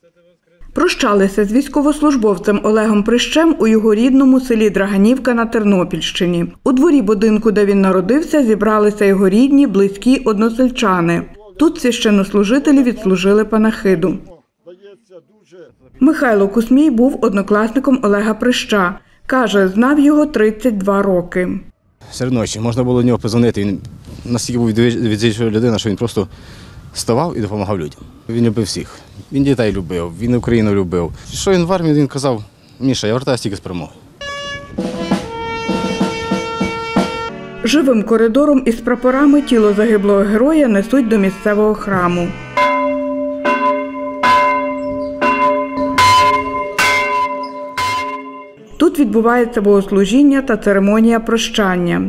Прощалися з військовослужбовцем Олегом Прищем у його рідному селі Драганівка на Тернопільщині. У дворі будинку, де він народився, зібралися його рідні, близькі односельчани. Тут священнослужителі відслужили панахиду. Михайло Кусмій був однокласником Олега Прища. Каже, знав його 32 роки. Серед ночі можна було до нього позвонити. Він настільки був відзична людина, що він просто ставав і допомагав людям. Він любив всіх. Він дітей любив, він Україну любив. Що він в армії, він казав: Міша, я вертаюся тільки з перемоги. Живим коридором із прапорами тіло загиблого героя несуть до місцевого храму. Тут відбувається богослужіння та церемонія прощання.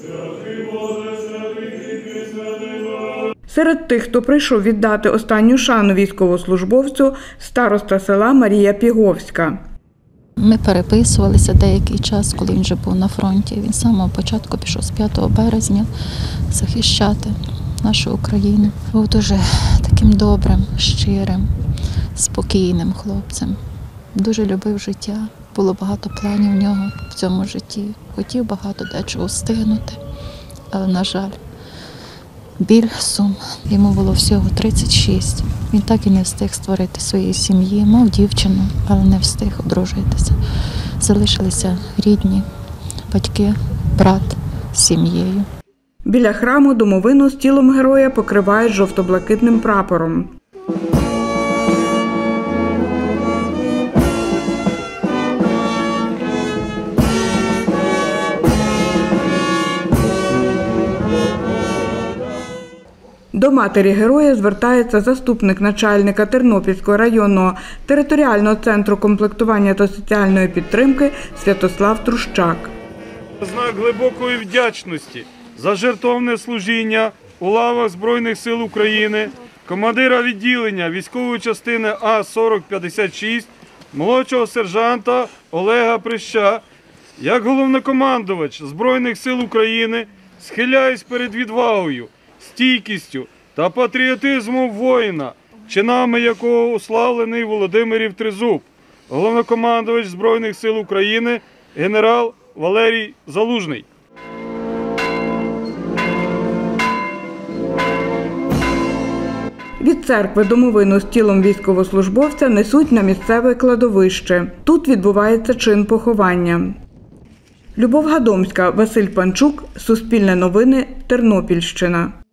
Серед тих, хто прийшов віддати останню шану військовослужбовцю, староста села Марія Піговська. Ми переписувалися деякий час, коли він вже був на фронті. Він з самого початку пішов з 5 березня захищати нашу Україну. Був дуже таким добрим, щирим, спокійним хлопцем. Дуже любив життя. Було багато планів у нього в цьому житті. Хотів багато дечого встигнути, але, на жаль, біль, сум. Йому було всього 36. Він так і не встиг створити своєї сім'ї. Мав дівчину, але не встиг одружитися. Залишилися рідні, батьки, брат з сім'єю. Біля храму домовину з тілом героя покривають жовто-блакитним прапором. До матері героя звертається заступник начальника Тернопільського районного територіального центру комплектування та соціальної підтримки Святослав Трущак. Знак глибокої вдячності за жертовне служіння у лавах Збройних сил України, командира відділення військової частини А-4056, молодшого сержанта Олега Прища, як головнокомандувач Збройних сил України, схиляюсь перед відвагою, стійкістю та патріотизмом воїна, чинами якого уславлений Володимирів Тризуб, головнокомандувач Збройних сил України, генерал Валерій Залужний. Від церкви домовину з тілом військовослужбовця несуть на місцеве кладовище. Тут відбувається чин поховання. Любов Гадомська, Василь Панчук, Суспільне новини, Тернопільщина.